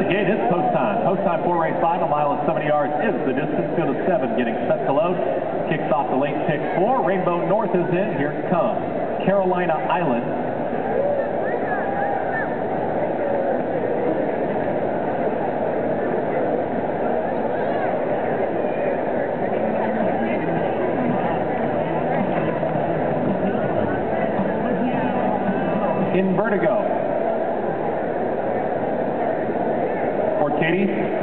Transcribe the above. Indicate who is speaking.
Speaker 1: the gate, it's post time. Post time for race 5, a mile and 70 yards is the distance. Field of 7 getting set to load. Kicks off the late pick 4. Rainbow North is in. Here it comes. Carolina Island. In Vertigo. For Katie.